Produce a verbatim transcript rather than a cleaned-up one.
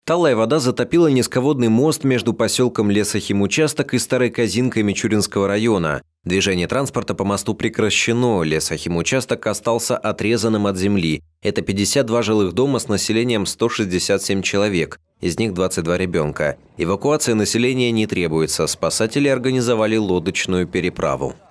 Талая вода затопила низководный мост между поселком Лесохимучасток и Старой Казинкой Мичуринского района. Движение транспорта по мосту прекращено, Лесохимучасток остался отрезанным от земли. Это пятьдесят два жилых дома с населением сто шестьдесят семь человек, из них двадцать два ребенка. Эвакуация населения не требуется, спасатели организовали лодочную переправу.